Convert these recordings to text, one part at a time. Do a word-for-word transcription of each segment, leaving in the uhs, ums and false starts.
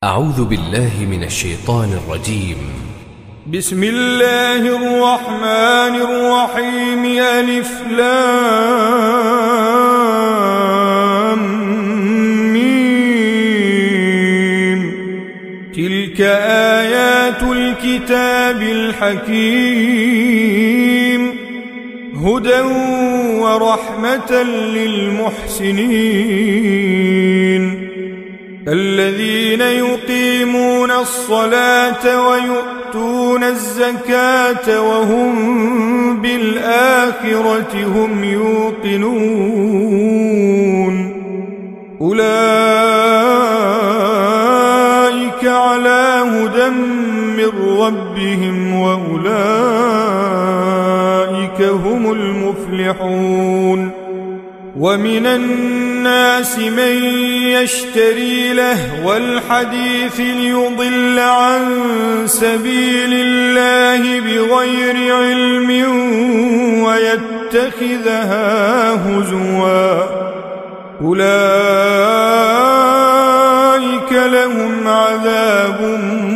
أعوذ بالله من الشيطان الرجيم. بسم الله الرحمن الرحيم. ألف لام ميم. تلك آيات الكتاب الحكيم، هدى ورحمة للمحسنين الذين يقيمون الصلاة ويؤتون الزكاة وهم بالآخرة هم يوقنون. أولئك على هدى من ربهم وأولئك هم المفلحون. ومن الناس من يشتري لهو الحديث ليضل عن سبيل الله بغير علم ويتخذها هزوا، أولئك لهم عذاب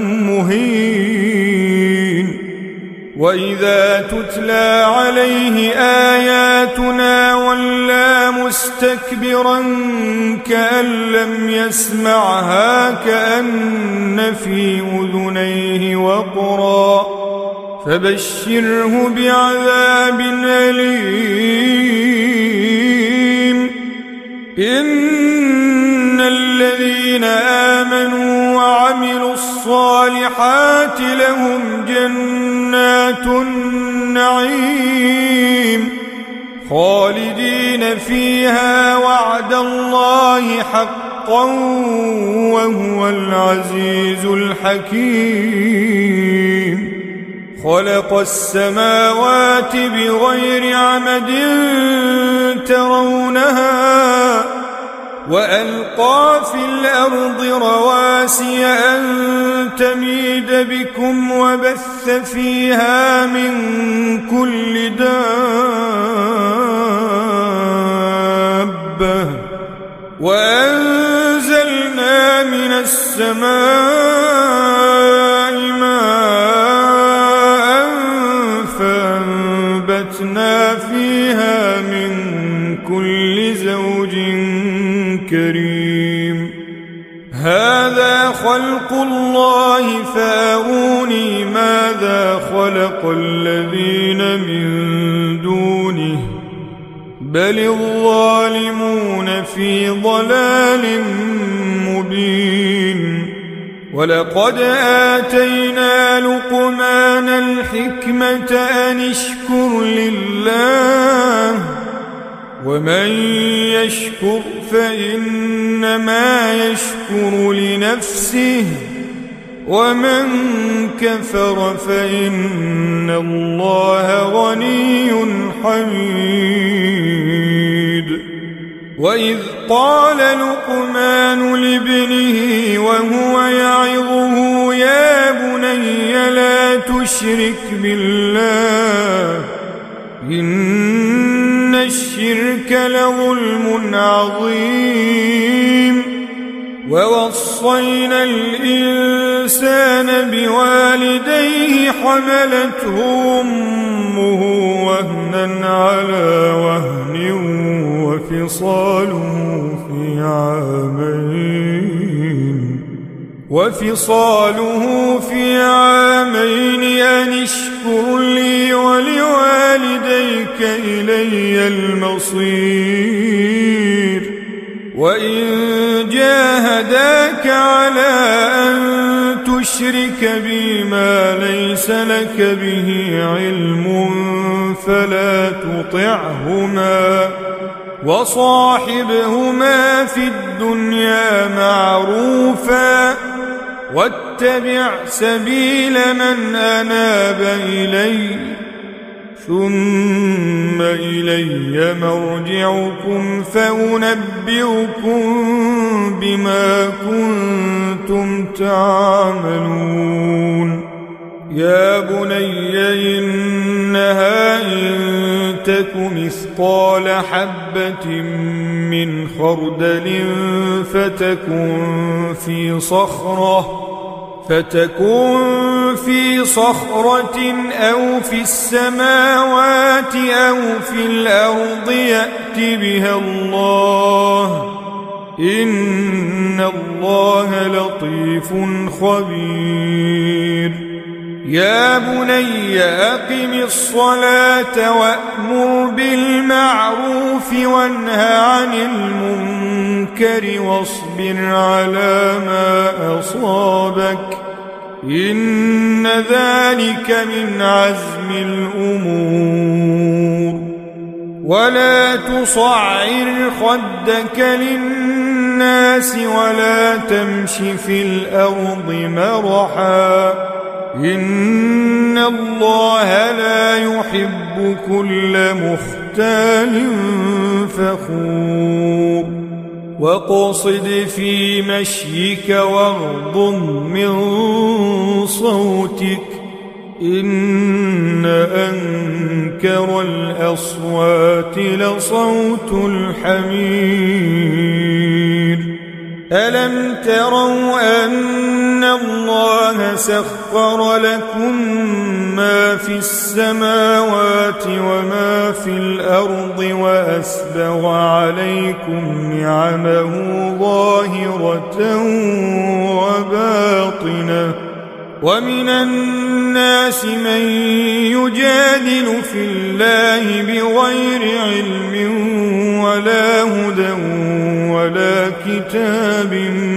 مهين. وإذا تتلى عليه آياتنا ولى مستكبرا كأن لم يسمعها كأن في أذنيه وقرا، فبشره بعذاب أليم. إن الذين آمنوا وعملوا الصالحات لهم جنات النعيم خالدين فيها، وعد الله حقا وهو العزيز الحكيم. خلق السماوات بغير عمد ترونها، وألقى في الأرض رواسي أن تميد بكم وبث فيها من كل دابة، وأنزلنا من السماء ماء فأنبتنا فيها من كل زوج كريم. هذا خلق الله فأروني ماذا خلق الذين من دونه، بل الظالمون في ضلال مبين. ولقد آتينا لقمان الحكمة أن اشكر لله، ومن يشكر فإنما يشكر لنفسه، ومن كفر فإن الله غني حميد. وإذ قال لقمان لابنه وهو يعظه يا بني لا تشرك بالله إن الشرك لظلم عظيم. ووصينا الإنسان بوالديه حملته أمه وهنا على وهن وفصاله في عامين وفصاله في عامين أن اشكر لي ولوالديك إلي المصير. وإن جاهداك على أن تشرك بي ما ليس لك به علم فلا تطعهما، وصاحبهما في الدنيا معروفا، واتبع سبيل من أناب إلي، ثم إلي مرجعكم فأنبئكم بما كنتم تعملون. يا بني إنها إن تك مثقال حبة من خردل فتكن في صخرة فتكن في صخرة أو في السماوات أو في الأرض يأت بها الله إن الله لطيف خبير يا بني أقم الصلاة وأمر بالمعروف وانه عن المنكر واصبر على ما أصابك إن ذلك من عزم الأمور ولا تصعر خدك للناس ولا تمش في الأرض مرحا إن الله لا يحب كل مختال فخور واقصد في مشيك واغضض من صوتك إن أنكر الأصوات لصوت الحمير ألم تروا أن الله سخر لكم ما في السماوات وما في الأرض وأسبغ عليكم نعمه ظاهرة وباطنة ومن الناس من يجادل في الله بغير علم ولا هدى ولا كتاب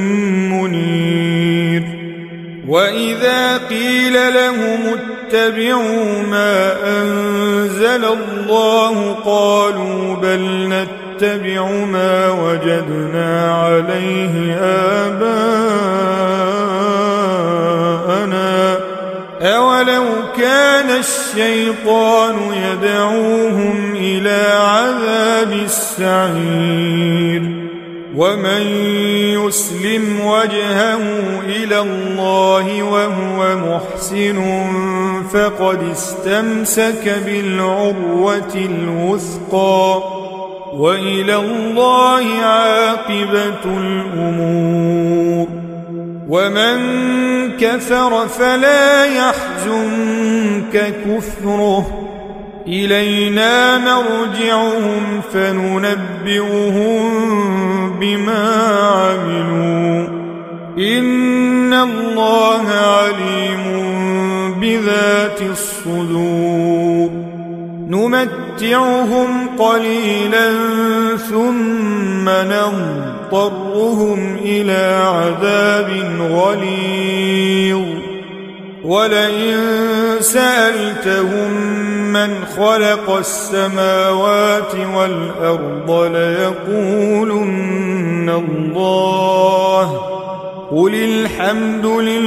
منير وإذا قيل لهم اتبعوا ما أنزل الله قالوا بل نتبع ما وجدنا عليه آباءنا أولو كان الشيطان يدعوهم إلى عذاب السعير ومن يسلم وجهه إلى الله وهو محسن فقد استمسك بالعروة الوثقى وإلى الله عاقبة الأمور ومن كفر فلا يحزنك كفره إلينا مرجعهم فننبئهم بما عملوا إن الله عليم بذات الصدور نمتعهم قليلا ثم نضطرهم إلى عذاب غليظ ولئن سألتهم من خلق السماوات والأرض ليقولن الله قل الحمد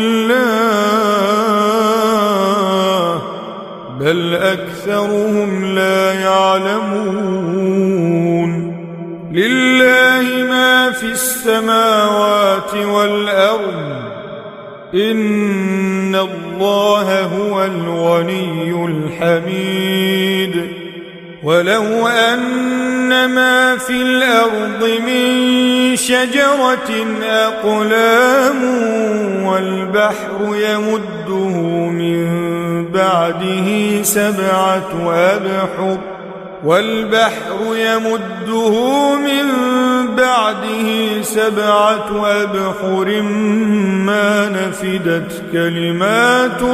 لله بل أكثرهم لا يعلمون لله ما في السماوات والأرض إن الله هو الغني الحميد ولو أن ما في الأرض من شجرة أقلام والبحر يمده من بعده سبعة أبحر والبحر يمده من بعده سبعة أبحر ما نفدت كلمات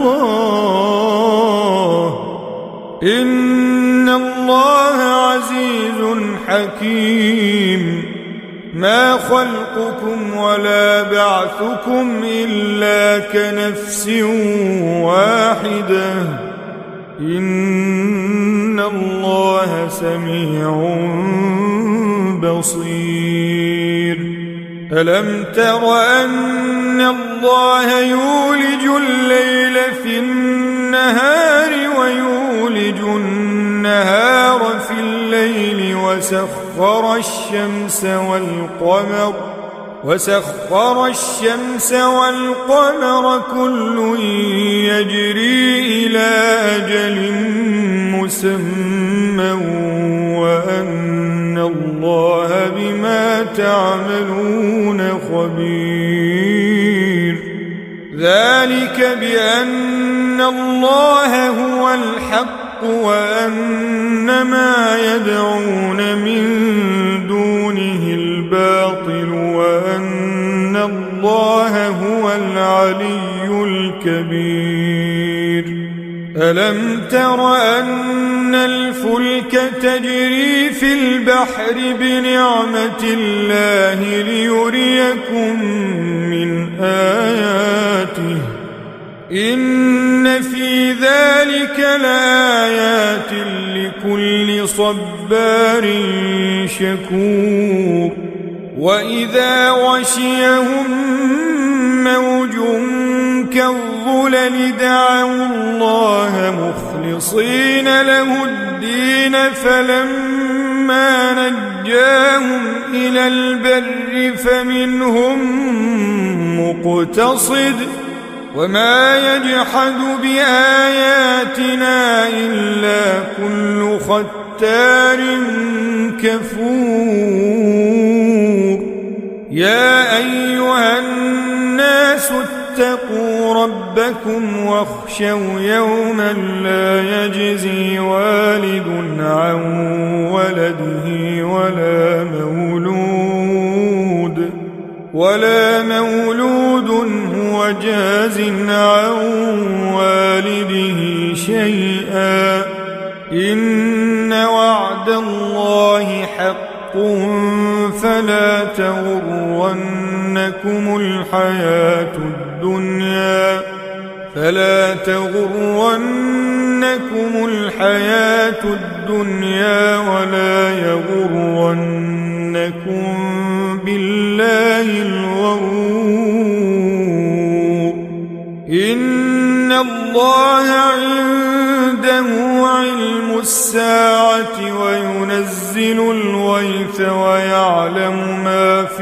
الله إن الله عزيز حكيم ما خلقكم ولا بعثكم إلا كنفس واحدة إن الله سميع بصير ألم تر أن الله يولج الليل في النهار ويولج النهار في الليل وسخر الشمس والقمر وسخر الشمس والقمر كل يجري إلى أجل مسمى وأن الله بما تعملون خبير. ذلك بأن الله هو الحق وأن ما يدعون من دونه الباطل وأن الله هو العلي الكبير. ألم تر أن الفلك تجري في البحر بنعمة الله ليريكم من آياته إن في ذلك لآيات لكل صبار شكور. وإذا غشيهم موج كالظلل دعوا الله مخلصين له الدين فلما نجاهم إلى البر فمنهم مقتصد وما يجحد بآياتنا إلا كل ختار كفور. يا أيها الناس اتقوا ربكم واخشوا يوما لا يجزي والد عن ولده ولا مولود ولا مولود هو جاز عن والده شيئا إن وعد الله حق فلا تغرنكم الحياة الدنيا فلا تغرنكم الحياة الدنيا ولا يغرنكم بالله الغرور. إن الله عنده علم الساعة وينزل الغيث ويعلم ما في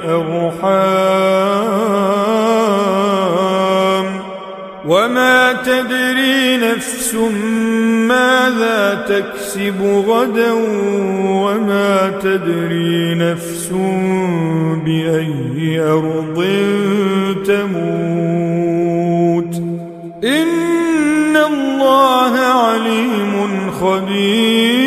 الأرحام وما تدري نفس ماذا تكسب غدا وما تدري نفس بأي أرض تموت إن الله عليم خبير.